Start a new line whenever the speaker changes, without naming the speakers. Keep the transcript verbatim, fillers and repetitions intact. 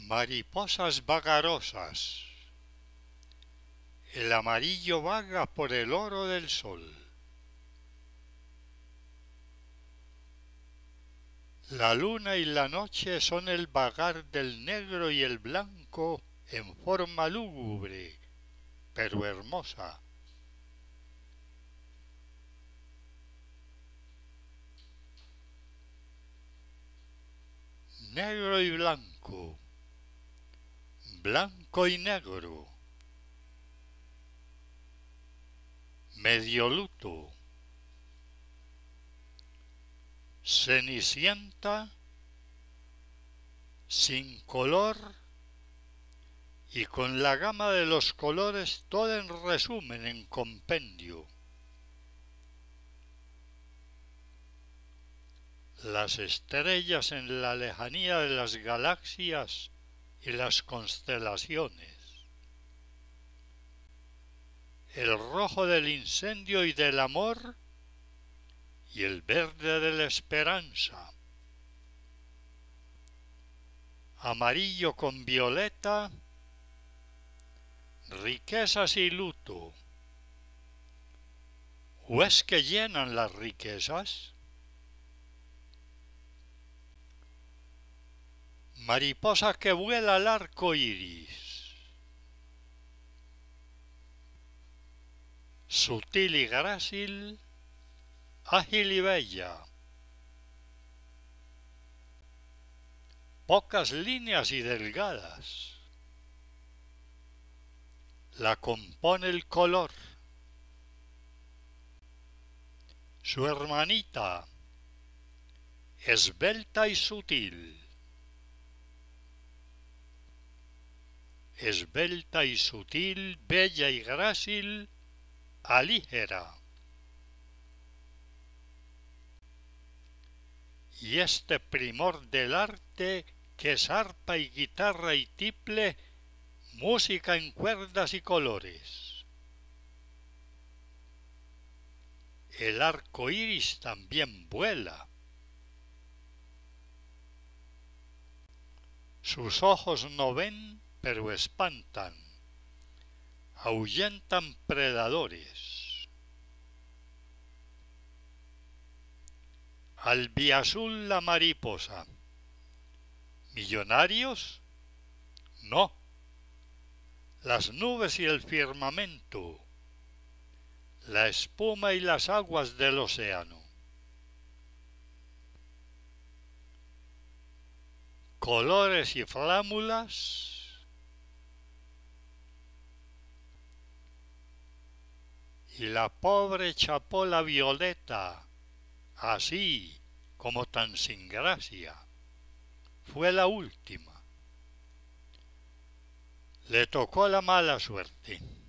Mariposas vagarosas, el amarillo vaga por el oro del sol. La luna y la noche son el vagar del negro y el blanco en forma lúgubre, pero hermosa. Negro y blanco, blanco y negro, medio luto, cenicienta, sin color y con la gama de los colores todo en resumen, en compendio. Las estrellas en la lejanía de las galaxias y las constelaciones. El rojo del incendio y del amor y el verde de la esperanza. Amarillo con violeta, riquezas y luto. ¿O es que llenan las riquezas? Mariposa que vuela al arco iris, sutil y grácil, ágil y bella, pocas líneas y delgadas, la compone el color. Su hermanita, esbelta y sutil, esbelta y sutil, bella y grácil, alígera. Y este primor del arte que es arpa y guitarra y tiple, música en cuerdas y colores. El arco iris también vuela. Sus ojos no ven, pero espantan, ahuyentan predadores. Albiazul la mariposa. ¿Millonarios? No. Las nubes y el firmamento, la espuma y las aguas del océano. Colores y flámulas, y la pobre chapola violeta, así como tan sin gracia, fue la última. Le tocó la mala suerte.